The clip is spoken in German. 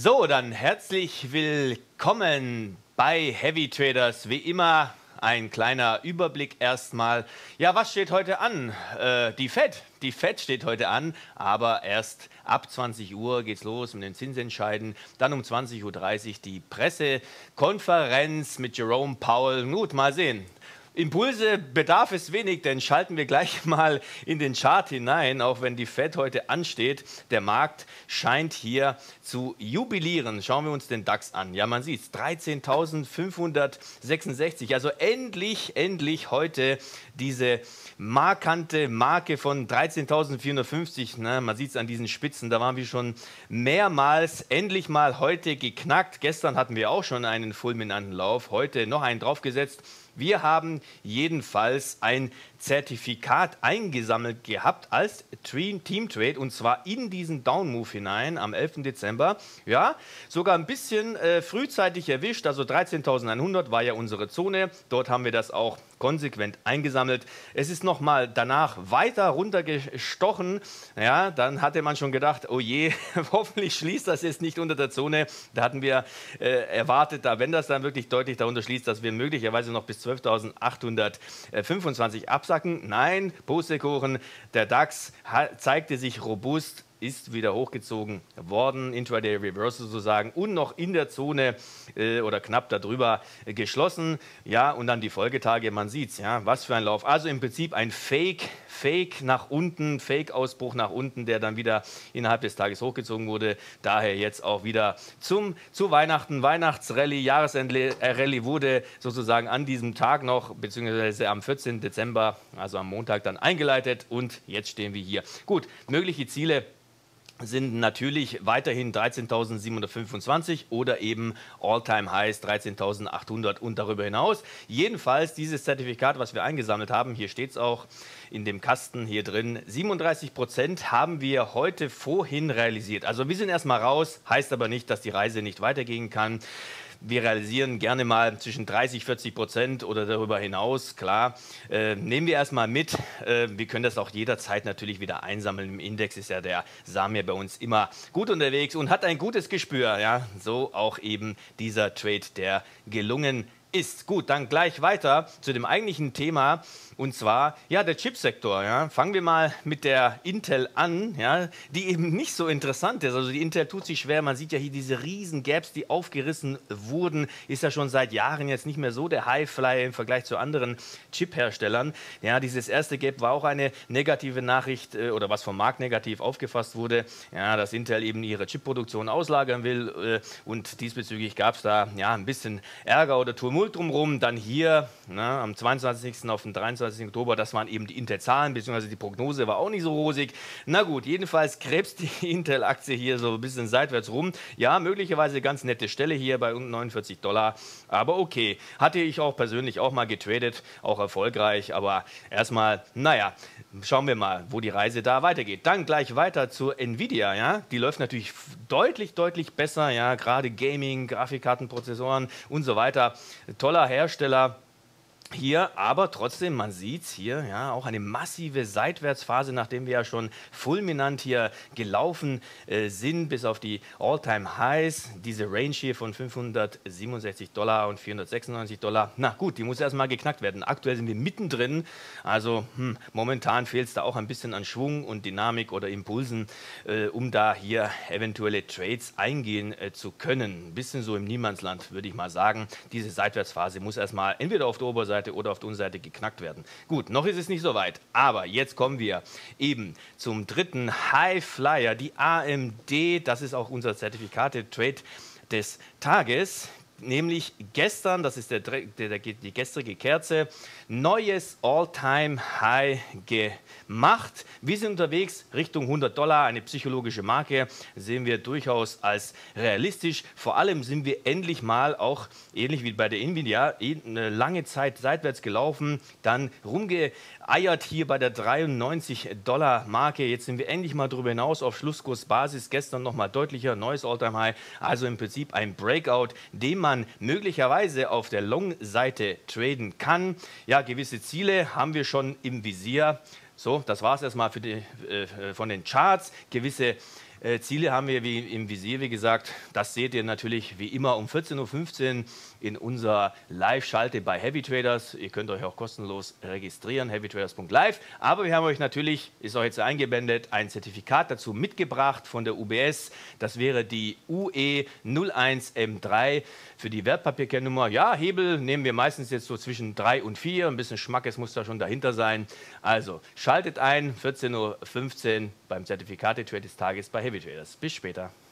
So, dann herzlich willkommen bei Heavy Traders. Wie immer ein kleiner Überblick erstmal. Ja, was steht heute an? Die Fed. Die Fed steht heute an, aber erst ab 20 Uhr geht es los mit den Zinsentscheiden. Dann um 20:30 Uhr die Pressekonferenz mit Jerome Powell. Gut, mal sehen. Impulse bedarf es wenig, denn schalten wir gleich mal in den Chart hinein, auch wenn die Fed heute ansteht. Der Markt scheint hier zu jubilieren. Schauen wir uns den DAX an. Ja, man sieht es, 13.566. Also endlich heute diese markante Marke von 13.450. Ne? Man sieht es an diesen Spitzen, da waren wir schon mehrmals. Endlich mal heute geknackt. Gestern hatten wir auch schon einen fulminanten Lauf, heute noch einen draufgesetzt. Wir haben jedenfalls ein Zertifikat eingesammelt gehabt als Team Trade und zwar in diesen Down Move hinein am 11. Dezember. Ja, sogar ein bisschen frühzeitig erwischt, also 13.100 war ja unsere Zone. Dort haben wir das auch konsequent eingesammelt. Es ist nochmal danach weiter runtergestochen. Ja, dann hatte man schon gedacht, oh je, hoffentlich schließt das jetzt nicht unter der Zone. Da hatten wir erwartet, wenn das dann wirklich deutlich darunter schließt, dass wir möglicherweise noch bis 12.825 absacken. Nein, Pustekuchen, der DAX zeigte sich robust, ist wieder hochgezogen worden, Intraday Reversal sozusagen, und noch in der Zone oder knapp darüber geschlossen. Ja, und dann die Folgetage, man sieht es, ja, was für ein Lauf. Also im Prinzip ein Fake nach unten, Fake-Ausbruch nach unten, der dann wieder innerhalb des Tages hochgezogen wurde. Daher jetzt auch wieder zu Weihnachten, Weihnachtsrallye, Jahresend-Rallye wurde sozusagen an diesem Tag noch, beziehungsweise am 14. Dezember, also am Montag dann eingeleitet und jetzt stehen wir hier. Gut, mögliche Ziele sind natürlich weiterhin 13.725 oder eben All-Time-Highs 13.800 und darüber hinaus. Jedenfalls dieses Zertifikat, was wir eingesammelt haben, hier steht es auch in dem Kasten hier drin, 37% haben wir heute vorhin realisiert. Also wir sind erstmal raus, heißt aber nicht, dass die Reise nicht weitergehen kann. Wir realisieren gerne mal zwischen 30–40% oder darüber hinaus, klar. Nehmen wir erstmal mit. Wir können das auch jederzeit natürlich wieder einsammeln. Im Index ist ja der Samir bei uns immer gut unterwegs und hat ein gutes Gespür. Ja? So auch eben dieser Trade, der gelungen ist. Gut, dann gleich weiter zu dem eigentlichen Thema, und zwar ja, der Chipsektor. Ja. Fangen wir mal mit der Intel an, ja, die eben nicht so interessant ist. Also die Intel tut sich schwer, man sieht ja hier diese riesen Gaps, die aufgerissen wurden, ist ja schon seit Jahren jetzt nicht mehr so der Highflyer im Vergleich zu anderen Chip-Herstellern. Ja, dieses erste Gap war auch eine negative Nachricht oder was vom Markt negativ aufgefasst wurde, ja, dass Intel eben ihre Chipproduktion auslagern will und diesbezüglich gab es da ja ein bisschen Ärger oder Tumult drumherum. Dann hier am 22. auf den 23. Oktober, das waren eben die Intel-Zahlen, beziehungsweise die Prognose war auch nicht so rosig. Na gut, jedenfalls krebst die Intel-Aktie hier so ein bisschen seitwärts rum. Ja, möglicherweise ganz nette Stelle hier bei unten $49, aber okay. Hatte ich auch persönlich auch mal getradet, auch erfolgreich, aber erstmal, naja, schauen wir mal, wo die Reise da weitergeht. Dann gleich weiter zur Nvidia, ja, die läuft natürlich deutlich besser, ja, gerade Gaming, Grafikkartenprozessoren und so weiter. Toller Hersteller. Hier, aber trotzdem, man sieht es hier, ja, auch eine massive Seitwärtsphase, nachdem wir ja schon fulminant hier gelaufen sind, bis auf die All-Time-Highs. Diese Range hier von $567 und $496. Na gut, die muss erstmal geknackt werden. Aktuell sind wir mittendrin, also momentan fehlt es da auch ein bisschen an Schwung und Dynamik oder Impulsen, um da hier eventuelle Trades eingehen zu können. Ein bisschen so im Niemandsland, würde ich mal sagen. Diese Seitwärtsphase muss erstmal entweder auf der Oberseite oder auf der Unterseite geknackt werden. Gut, noch ist es nicht so weit, aber jetzt kommen wir eben zum dritten Highflyer, die AMD, das ist auch unser Zertifikate-Trade des Tages. Nämlich gestern, das ist die gestrige Kerze, neues All-Time-High gemacht. Wir sind unterwegs Richtung $100, eine psychologische Marke, sehen wir durchaus als realistisch. Vor allem sind wir endlich mal auch, ähnlich wie bei der Nvidia, eine lange Zeit seitwärts gelaufen, dann rumgeeiert hier bei der $93-Marke. Jetzt sind wir endlich mal darüber hinaus auf Schlusskursbasis, gestern nochmal deutlicher, neues All-Time-High, also im Prinzip ein Breakout, den man möglicherweise auf der Long-Seite traden kann. Ja, gewisse Ziele haben wir schon im Visier. So, das war es erstmal von den Charts. Gewisse Ziele haben wir wie im Visier, wie gesagt. Das seht ihr natürlich wie immer um 14:15 Uhr in unserer Live-Schalte bei Heavy Traders. Ihr könnt euch auch kostenlos registrieren, heavytraders.live. Aber wir haben euch natürlich, ist auch jetzt eingeblendet, ein Zertifikat dazu mitgebracht von der UBS. Das wäre die UE01M3 für die Wertpapierkennnummer. Ja, Hebel nehmen wir meistens jetzt so zwischen 3 und 4. Ein bisschen Schmackes muss da schon dahinter sein. Also schaltet ein, 14:15 Uhr beim Zertifikate-Trade des Tages bei Heavy Traders. Bis später.